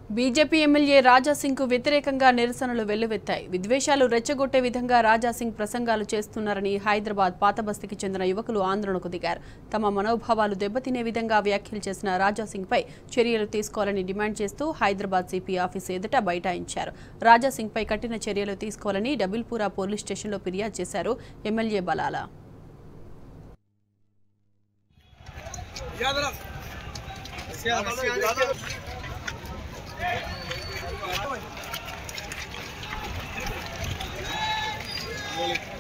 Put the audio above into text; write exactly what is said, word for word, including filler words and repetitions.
BJP MLA Raja Singh కు వ్యతిరేకంగా నిరసనలు వెల్లువెత్తాయి. విద్వేషాలు రెచ్చగొట్టే విధంగా రాజాసింగ్ ప్రసంగాలు చేస్తున్నారని హైదరాబాద్ పాతబస్తీకి చెందిన యువకులు ఆందోళనకు దిగారు. తమ మనోభావాలు దెబ్బతినే విధంగా వ్యాఖ్యలు చేసిన రాజాసింగ్ పై చర్యలు తీసుకోవాలని డిమాండ్ చేస్తూ హైదరాబాద్ సిపి ఆఫీసు ఎదుట బైఠాయించారు. రాజాసింగ్ పై కఠిన చర్యలు తీసుకోవాలని డబిల్పురా పోలీస్ స్టేషన్లో ఫిర్యాదు చేశారు ఎమ్మెల్యే బలాలా. Well,